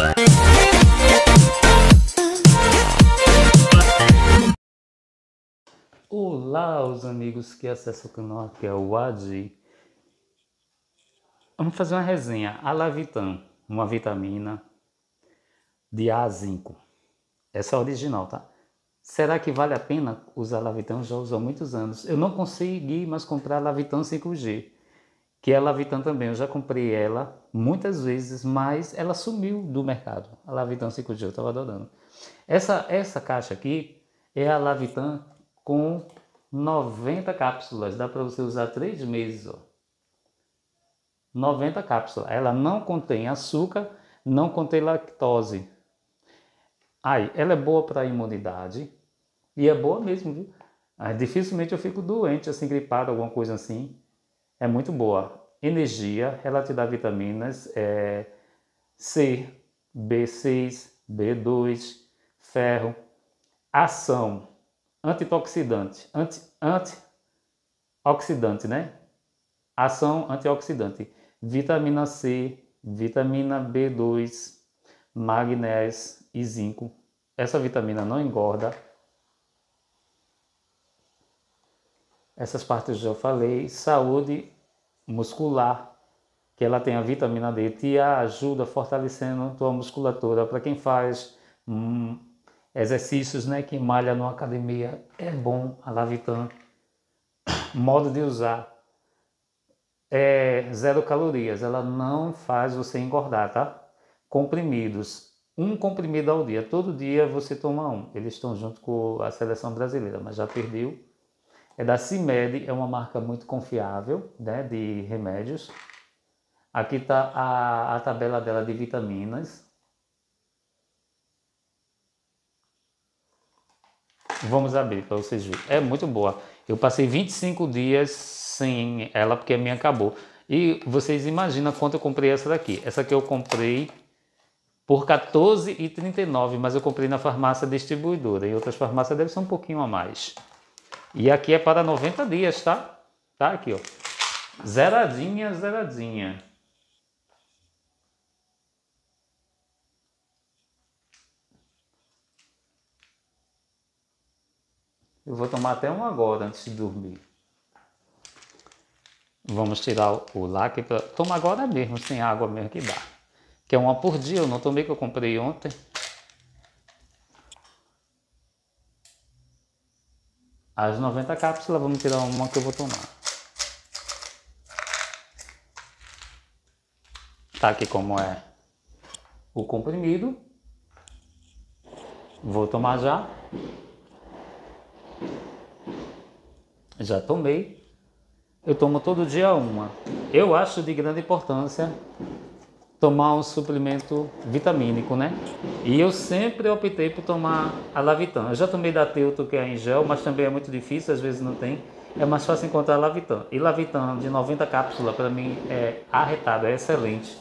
Olá, os amigos que acessam o canal, aqui é o Adi. Vamos fazer uma resenha. A Lavitan, uma vitamina de A5. Essa é a original, tá? Será que vale a pena usar a Lavitan? Eu já uso há muitos anos. Eu não consegui mais comprar a Lavitan 5G, que é a Lavitan também. Eu já comprei ela muitas vezes, mas ela sumiu do mercado. A Lavitan 5G, eu estava adorando. Essa caixa aqui é a Lavitan com 90 cápsulas. Dá para você usar 3 meses, ó. 90 cápsulas. Ela não contém açúcar, não contém lactose. Aí, ela é boa para a imunidade. E é boa mesmo, viu? Dificilmente eu fico doente, assim, gripado, alguma coisa assim. É muito boa. Energia, ela te dá vitaminas C, B6, B2, ferro, ação, antioxidante, antioxidante, né? Ação antioxidante, vitamina C, vitamina B2, magnésio e zinco. Essa vitamina não engorda. Essas partes eu já falei. Saúde muscular, que ela tem a vitamina D, te ajuda fortalecendo a tua musculatura. Para quem faz exercícios, né, que malha numa academia, é bom a Lavitan. Modo de usar é 0 calorias, ela não faz você engordar, tá? Comprimidos, um comprimido ao dia, todo dia você toma um. Eles estão junto com a seleção brasileira, mas já perdeu. É da CIMED, é uma marca muito confiável, né, de remédios. Aqui está a tabela dela de vitaminas. Vamos abrir para vocês verem. É muito boa. Eu passei 25 dias sem ela porque a minha acabou. E vocês imaginam quanto eu comprei essa daqui. Essa aqui eu comprei por R$14,39, mas eu comprei na farmácia distribuidora. Em outras farmácias deve ser um pouquinho a mais. E aqui é para 90 dias, tá? Tá aqui, ó. Zeradinha, zeradinha. Eu vou tomar até uma agora antes de dormir. Vamos tirar o lacre para... Toma agora mesmo, sem água mesmo que dá. Que é uma por dia, eu não tomei, que eu comprei ontem. As 90 cápsulas, vamos tirar uma que eu vou tomar. Tá aqui como é o comprimido. Vou tomar já. Já tomei. Eu tomo todo dia uma. Eu acho de grande importância tomar um suplemento vitamínico, né? E eu sempre optei por tomar a Lavitan. Eu já tomei da Teuto, que é em gel, mas também é muito difícil, às vezes não tem. É mais fácil encontrar a Lavitan. E Lavitan de 90 cápsulas, para mim, é arretado, é excelente.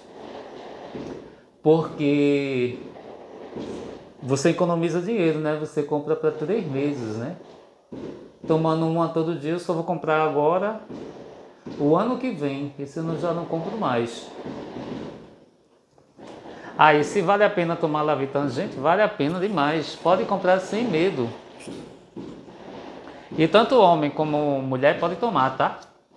Porque você economiza dinheiro, né? Você compra para 3 meses, né? Tomando uma todo dia, eu só vou comprar agora o ano que vem, esse eu já não compro mais. E se vale a pena tomar Lavitan, gente, vale a pena demais. Pode comprar sem medo. E tanto homem como mulher pode tomar, tá?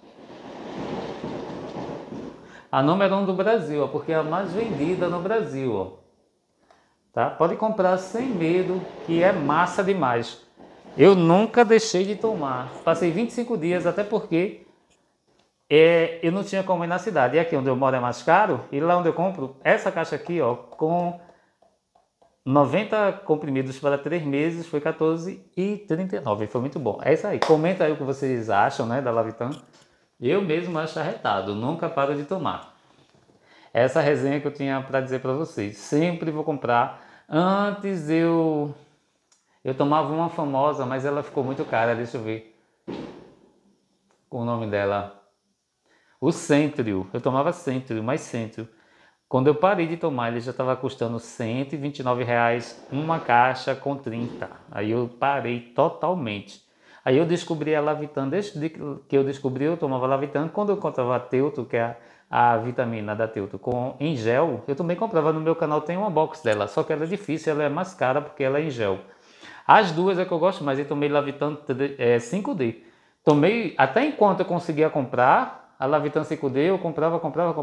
A número 1 do Brasil, ó, porque é a mais vendida no Brasil, ó. Tá? Pode comprar sem medo, que é massa demais. Eu nunca deixei de tomar. Passei 25 dias, até porque eu não tinha como ir na cidade. E aqui onde eu moro é mais caro. E lá onde eu compro, essa caixa aqui, ó, com 90 comprimidos para 3 meses, foi R$14,39. Foi muito bom. É isso aí. Comenta aí o que vocês acham, né, da Lavitan. Eu mesmo acho arretado. Nunca paro de tomar. Essa resenha que eu tinha para dizer para vocês. Sempre vou comprar. Antes eu tomava uma famosa, mas ela ficou muito cara. Deixa eu ver o nome dela. O Centrio. Eu tomava Centrio, mais Centrio. Quando eu parei de tomar, ele já estava custando R$129 uma caixa com 30. Aí eu parei totalmente. Aí eu descobri a Lavitan. Desde que eu descobri, eu tomava Lavitan. Quando eu encontrava a Teuto, que é a vitamina da Teuto em gel, eu também comprava. No meu canal tem uma box dela, só que ela é difícil, ela é mais cara porque ela é em gel. As duas é que eu gosto mais, eu tomei Lavitan 5D. Tomei, até enquanto eu conseguia comprar a Lavitan 5D, eu comprava.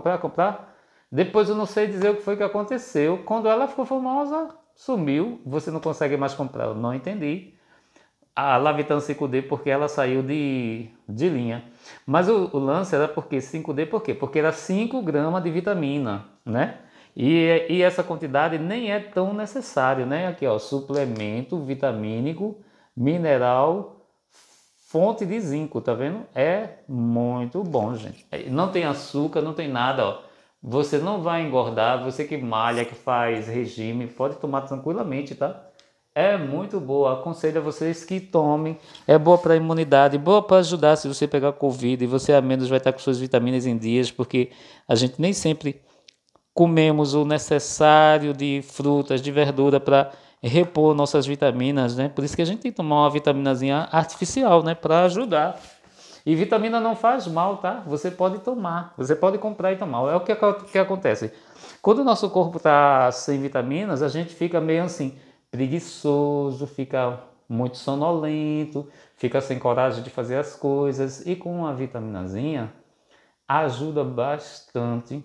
Depois eu não sei dizer o que foi que aconteceu. Quando ela ficou famosa, sumiu, você não consegue mais comprar. Eu não entendi a Lavitan 5D porque ela saiu de linha. Mas o lance era porque 5D, por quê? Porque era 5 gramas de vitamina, né? E essa quantidade nem é tão necessário, né? Aqui, ó, suplemento vitamínico, mineral, fonte de zinco, tá vendo? É muito bom, gente. Não tem açúcar, não tem nada, ó. Você não vai engordar, você que malha, que faz regime, pode tomar tranquilamente, tá? É muito boa, aconselho a vocês que tomem. É boa para a imunidade, boa para ajudar se você pegar Covid e você a menos vai estar com suas vitaminas em dias, porque a gente nem sempre comemos o necessário de frutas, de verdura para repor nossas vitaminas, né? Por isso que a gente tem que tomar uma vitaminazinha artificial, né? Para ajudar. E vitamina não faz mal, tá? Você pode tomar, você pode comprar e tomar. É o que acontece. Quando o nosso corpo está sem vitaminas, a gente fica meio assim, preguiçoso, fica muito sonolento, fica sem coragem de fazer as coisas. E com uma vitaminazinha, ajuda bastante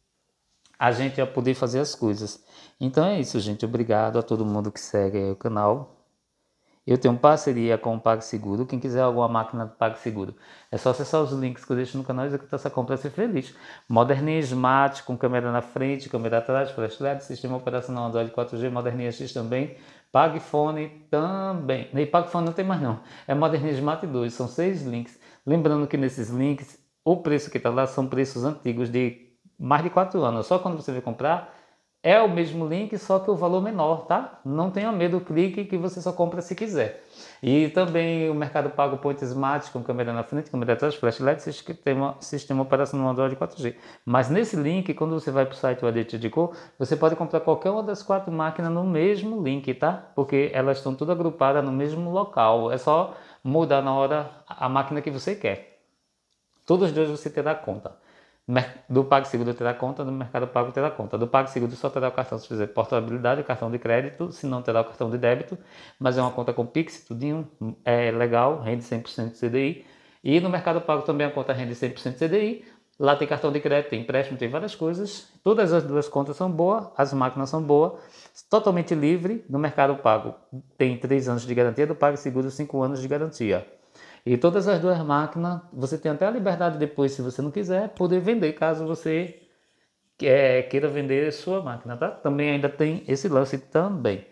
a gente a poder fazer as coisas. Então é isso, gente. Obrigado a todo mundo que segue o canal. Eu tenho parceria com o PagSeguro. Quem quiser alguma máquina do PagSeguro, é só acessar os links que eu deixo no canal e executar essa compra e ser feliz. Moderninha Smart, com câmera na frente, câmera atrás, flash LED, sistema operacional Android 4G, Moderninha X também, PagFone também. E PagFone não tem mais não, é Moderninha Smart 2, são 6 links. Lembrando que nesses links, o preço que está lá são preços antigos de mais de 4 anos. Só quando você vai comprar, é o mesmo link, só que o valor menor, tá? Não tenha medo, clique que você só compra se quiser. E também o Mercado Pago Point Smart com câmera na frente, câmera atrás, flash LED, sistema operacional Android 4G. Mas nesse link, quando você vai para o site o Ade te indicou, você pode comprar qualquer uma das 4 máquinas no mesmo link, tá? Porque elas estão tudo agrupadas no mesmo local. É só mudar na hora a máquina que você quer. Todos os dois você terá conta. Do PagSeguro terá conta, do Mercado Pago terá conta. Do PagSeguro só terá o cartão se fizer portabilidade, o cartão de crédito, se não terá o cartão de débito, mas é uma conta com Pix, tudinho, é legal, rende 100% de CDI. E no Mercado Pago também a conta rende 100% de CDI, lá tem cartão de crédito, tem empréstimo, tem várias coisas. Todas as duas contas são boas, as máquinas são boas, totalmente livre. No Mercado Pago tem 3 anos de garantia, do PagSeguro 5 anos de garantia. E todas as duas máquinas, você tem até a liberdade depois, se você não quiser, poder vender, caso você queira vender sua máquina, tá? Também ainda tem esse lance também.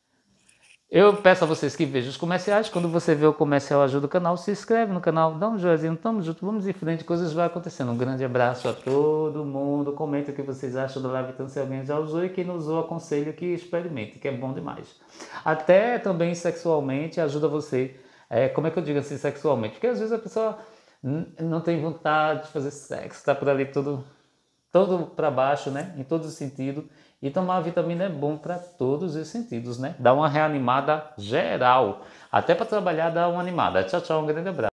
Eu peço a vocês que vejam os comerciais. Quando você vê o comercial, ajuda o canal, se inscreve no canal, dá um joinha, tamo junto, vamos em frente, coisas vão acontecendo. Um grande abraço a todo mundo, comenta o que vocês acham do Lavitan, se alguém já usou, e quem não usou, aconselho que experimente, que é bom demais. Até também sexualmente ajuda você. Como é que eu digo assim, sexualmente? Porque às vezes a pessoa não tem vontade de fazer sexo, está por ali todo para baixo, né? Em todos os sentidos. E tomar a vitamina é bom para todos os sentidos, né? Dá uma reanimada geral. Até para trabalhar dá uma animada. Tchau, tchau, um grande abraço.